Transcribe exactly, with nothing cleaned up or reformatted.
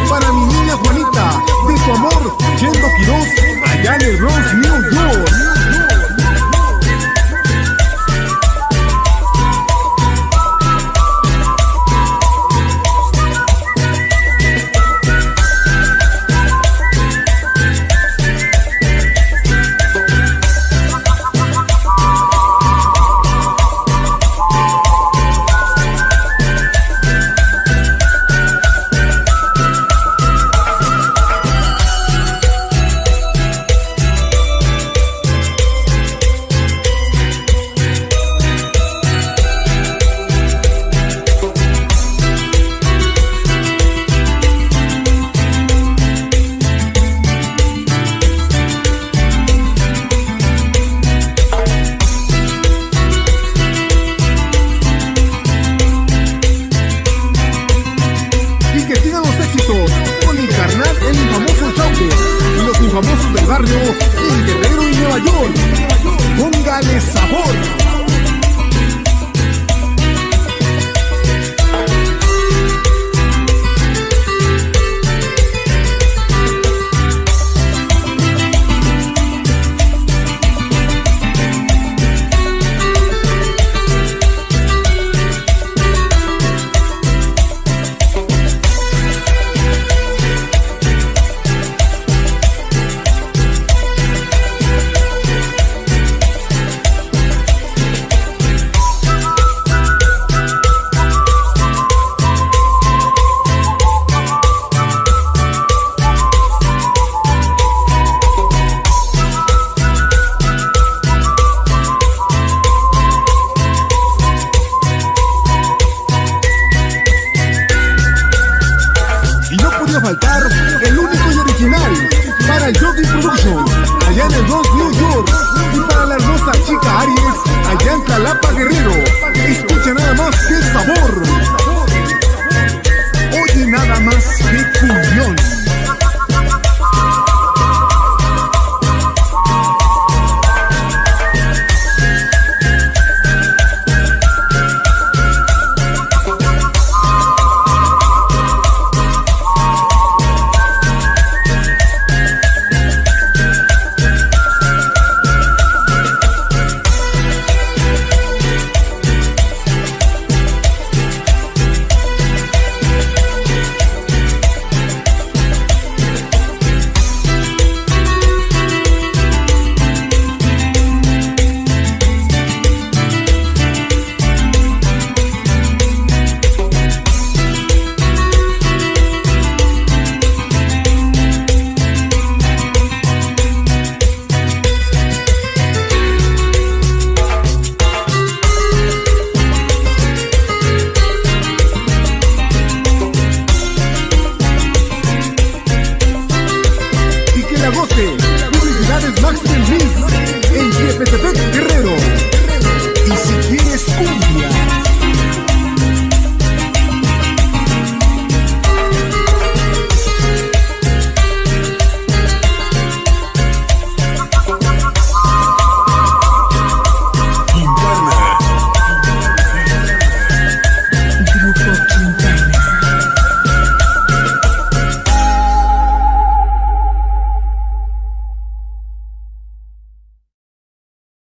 para mi niña Juanita, de su amor, Chendo Quiroz, allá en el Bronx, New York. Con mi carnal, el infamoso Chauque, y los infamosos del barrio en Guerrero y Nueva York. Póngale sabor. Faltar el único y original para el Jockey Production allá en el Bronx, New York, y para la hermosa chica Aries allá en Tlapa, Guerrero. Escucha nada más que sabor.